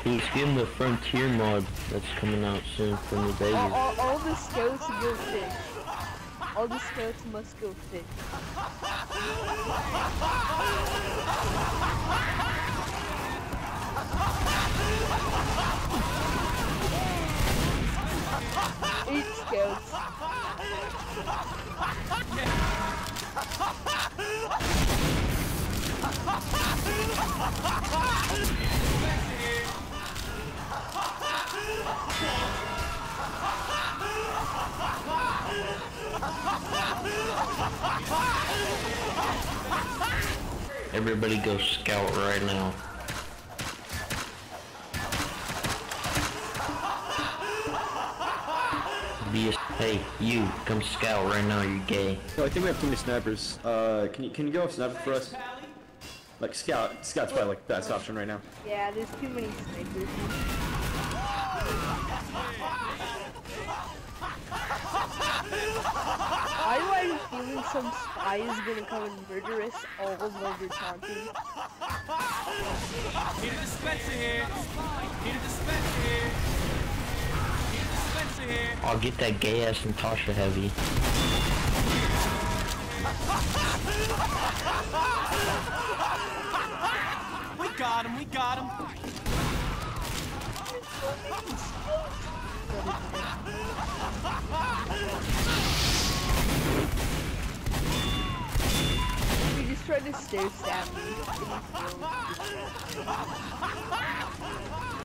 He's getting the Frontier mod that's coming out soon for New Vegas. All the scouts go fish. All the scouts must go fish. Eat scouts. Everybody go scout right now. Hey, you, come scout right now, you gay. No, I think we have too many snipers. Can you go sniper for us? Like scout's probably like the best option right now. Yeah, there's too many snipers. Why do I have a feeling some spy is gonna come and murder us all while we're taunting? Need a dispenser here. Need a dispenser here. Need a dispenser here. I'll get that gay ass Natasha heavy. We got him. We got him. We just tried to stair stab me.